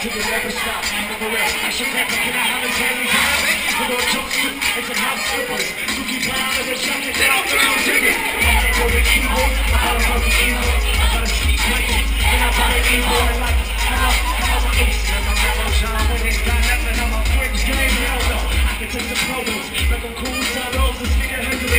till you never stop. For real, I should never get out of this every time. We're gonna talk to and some house slippers. You keep around in the jacket, then I'll do no digging. I gotta go to keyboard, I gotta go to keyboard. I gotta speak like it, and I gotta keyboard and like it. I'm a ace, and I'm not Sean when they got nothing. I'm a French game, hell no. I can take the photos, make them cool, sell those, and stick it heads to me.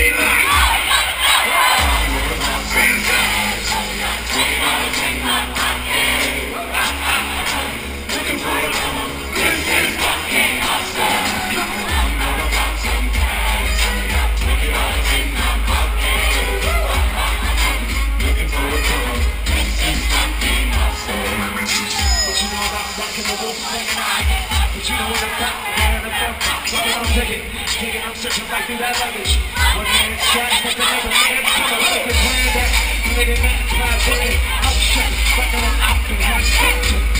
I'm searching right through that luggage. One man's trash, but another man's color. Look at that, made it not try, but it outshot. But no, I'm out and have structure.